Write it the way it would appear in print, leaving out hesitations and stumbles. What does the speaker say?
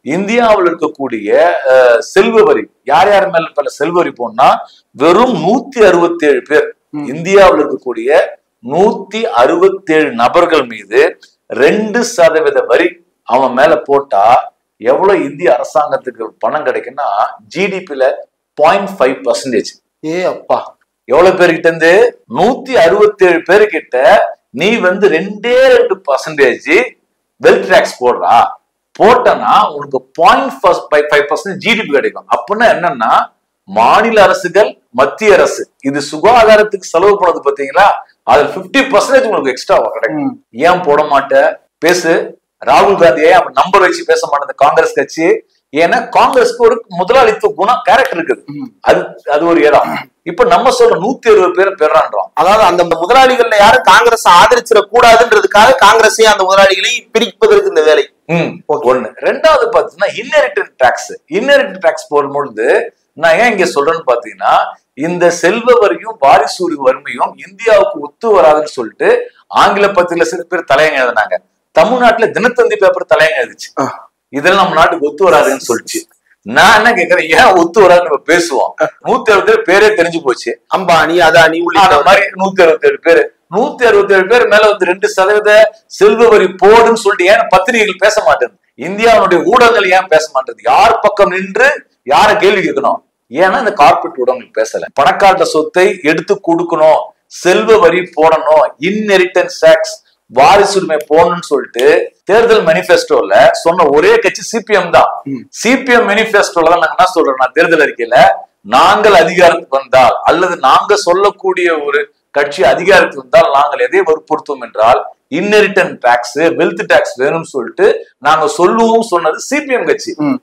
இந்தியாவில் இருக்கக்கூடிய செல்வ வரி யார் யார் மேல பல செல்வ வரி போனா வெறும் 167 பேர் இந்தியாவில் இருக்கக்கூடிய 167 நபர்கள் மீது 2% வரி அவன் மேல போட்டா எவ்வளவு இந்திய அரசாங்கத்துக்கு பணம் கிடைக்குன்னா ஜிடிபில 0.5%. அப்பா எவ்வளவு பேர்கிட்ட இருந்து 167 பேருக்கிட்ட நீ வந்து 2% வெல்த் டாக்ஸ் போடுறா, போட்டனா உனக்கு 0.5% ஜிடிபி கிடைக்கும். அப்படின்னா என்னன்னா மாநில அரசுகள் மத்திய அரசு இது சுகாதாரத்துக்கு செலவு பண்ணது பாத்தீங்களா, அதுல 50% உங்களுக்கு எக்ஸ்ட்ரா கிடைக்கும். ஏன் போட மாட்ட பேசு. ராகுல் காந்தியை நம்பர் வச்சு பேச மாட்டேன் காங்கிரஸ் கட்சி. ஏன்னா காங்கிரஸ்க்கு ஒரு முதலாளித்துவ குணம் கேரக்டர் இருக்குது. அது ஒரு இடம். இப்ப நம்ம சொல்ற 160 பேர் பெறான்றோம். அதாவது அந்த முதலாளிகள்ல யாரும் காங்கிரஸ் ஆதரிச்சிட கூடாதுன்றதுக்காக காங்கிரஸே அந்த முதலாளிகளை பிரிப்பதற்கு இந்த வேலை. ஒண்ணு. ரெண்டாவது பாத்தீங்கன்னா இன்னரிட்டன்ட் டாக்ஸ் போடும்பொழுது நான் ஏன் இங்க சொல்றேன்னு பாத்தீங்கன்னா இந்த செல்வ வரியும் வாரிசு வறுமையும் இந்தியாவுக்கு ஒத்து வராதுன்னு சொல்லிட்டு ஆங்கில பத்திரிகையில சில பேர் தலையங்க எழுதினாங்க. தமிழ்நாட்டுல தினத்தந்தி பேப்பர் தலையங்க எழுதிச்சு. இதெல்லாம் நம்ம நாட்டுக்கு ஒத்து வராதுன்னு சொல்லிச்சு. நான் என்ன கேக்குறேன், ஏன் ஒத்து வராது நம்ம பேசுவோம். 167 பேரே தெரிஞ்சு போச்சு. அம்பானி அதானி அந்த மாதிரி 167 பேரு 167 பேர் மேல வந்து 2% செல்வ வரி போடுன்னு சொல்லிட்டு ஏன் பத்திரிகைகள் பேச மாட்டேது, இந்தியாவுடைய ஊடகங்கள் ஏன் பேச மாட்டேது, யார் பக்கம் நின்று யார கேள்வி கேட்கணும்? ஏன்னா இந்த கார்பரேட் ஊடகங்கள் பேசல. பணக்கார சொத்தை எடுத்து கொடுக்கணும், செல்வ வரி போடணும், இன்ஹெரிட்டன்ஸ் டாக்ஸ் வாரிசுரிமை போடணும்னு சொல்லிட்டு தேர்தல் மேனிபெஸ்டோல சொன்ன ஒரே கட்சி சிபிஎம் தான். சிபிஎம் மேனிபெஸ்டோல தான் நாங்க என்ன சொல்றோம், தேர்தல் அறிக்கையில நாங்கள் அதிகாரத்துக்கு வந்தால் அல்லது நாங்க சொல்லக்கூடிய ஒரு கட்சி அதிகாரத்துக்கு வந்தால் நாங்கள் எதை வற்புறுத்துவோம் என்றால் இன்ஹெரிட்டன்ஸ் டாக்ஸ் வெல்த் டாக்ஸ் வேணும்னு சொல்லிட்டு நாங்க சொல்லுவோம் சொன்னது சிபிஎம் கட்சி.